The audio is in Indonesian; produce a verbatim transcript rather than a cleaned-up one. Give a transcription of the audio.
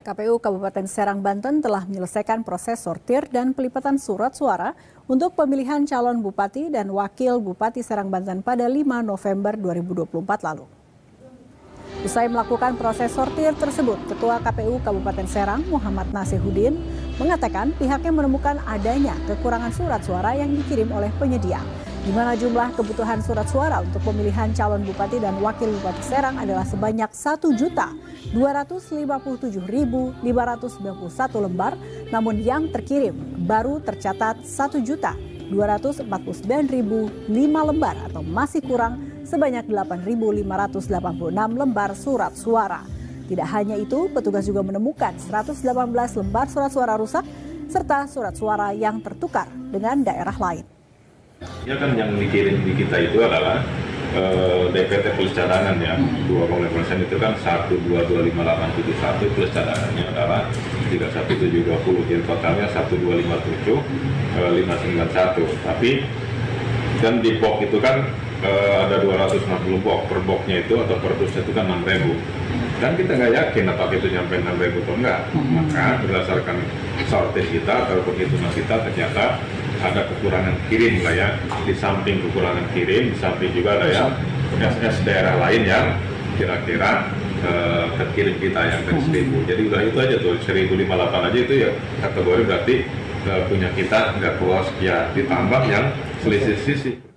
K P U Kabupaten Serang, Banten telah menyelesaikan proses sortir dan pelipatan surat suara untuk pemilihan calon Bupati dan Wakil Bupati Serang, Banten pada lima November dua ribu dua puluh empat lalu. Usai melakukan proses sortir tersebut, Ketua K P U Kabupaten Serang, Muhammad Nasihudin, mengatakan pihaknya menemukan adanya kekurangan surat suara yang dikirim oleh penyedia, di mana jumlah kebutuhan surat suara untuk pemilihan calon Bupati dan Wakil Bupati Serang adalah sebanyak satu juta dua ratus lima puluh tujuh ribu lima ratus sembilan puluh satu lembar, namun yang terkirim baru tercatat satu juta dua ratus empat puluh sembilan ribu lima lembar atau masih kurang sebanyak delapan ribu lima ratus delapan puluh enam lembar surat suara. Tidak hanya itu, petugas juga menemukan seratus delapan belas lembar surat suara rusak serta surat suara yang tertukar dengan daerah lain. Ya kan yang dikirim di kita itu adalah uh, D P T plus cadangan ya, dua koma lima persen itu kan satu dua dua lima delapan tujuh satu plus cadangannya adalah tiga satu tujuh dua nol, jadi totalnya satu dua lima tujuh lima sembilan satu. Tapi dan di box itu kan uh, ada dua ratus enam puluh box, per boxnya itu atau per dusnya itu kan enam ribu. Dan kita nggak yakin apakah itu nyampe enam ribu atau enggak. Maka berdasarkan sortir kita atau perhitungan kita ternyata ada kekurangan kirim lah ya, di samping kekurangan kirim, di samping juga ada ya S S daerah lain yang kira-kira uh, terkirim kita yang dari seribu. Jadi udah itu aja tuh, seribu lima puluh delapan aja itu ya kategori berarti uh, punya kita nggak keluar sekian, ditambah yang selisih-selisih.